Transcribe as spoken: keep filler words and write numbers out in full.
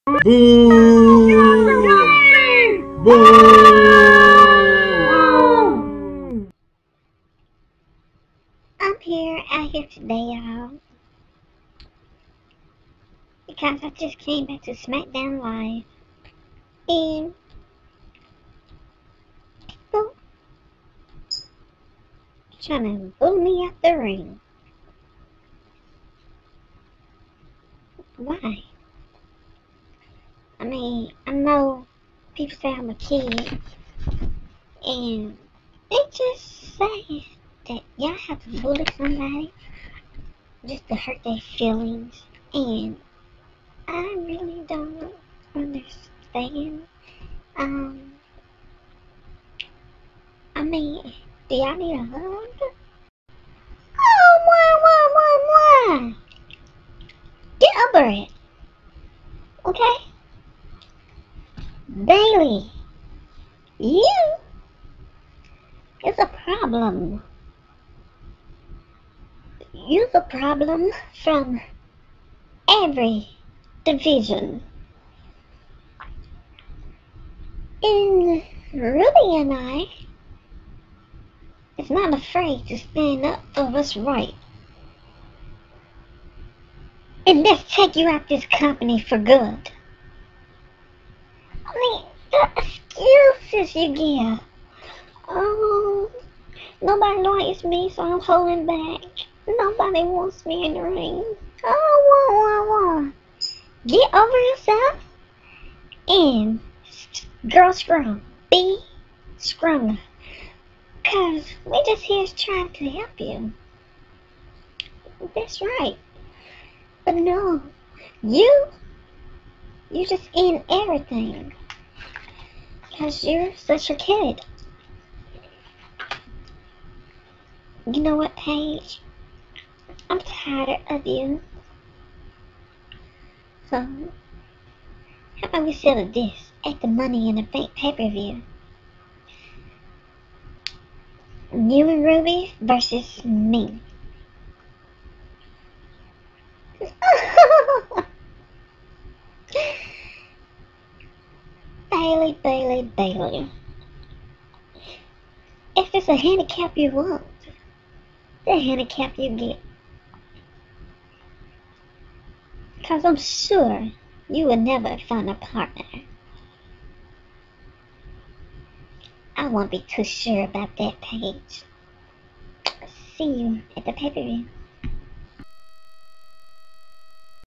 Boo! Boo! I'm here out here today, y'all, because I just came back to SmackDown Live, and people trying to bully me out the ring. Why? I mean, I know people say I'm a kid, and they just say that y'all have to bully somebody just to hurt their feelings, and I really don't understand. Um, I mean, do y'all need a hug? Oh, why, why, why, why? Get over it, okay? Bailey, you is a problem. You're the problem from every division. And Ruby and I is not afraid to stand up for what's right. And let's take you out this company for good. I mean, the excuses you give. Oh, nobody likes me, so I'm holding back. Nobody wants me in the ring. Oh, wah, wah, wah. Get over yourself and girl strong. Be stronger. Cause we just here trying to help you. That's right. But no, you, you just in everything. Cause you're such a kid. You know what, Paige? I'm tired of you. So, how about we settle this at the Money in the Bank pay-per-view? You and Ruby versus me. Bailey, Bailey, Bailey. If it's a handicap you want, the handicap you get. Cause I'm sure you would never find a partner. I won't be too sure about that, Paige. See you at the pay-per-view.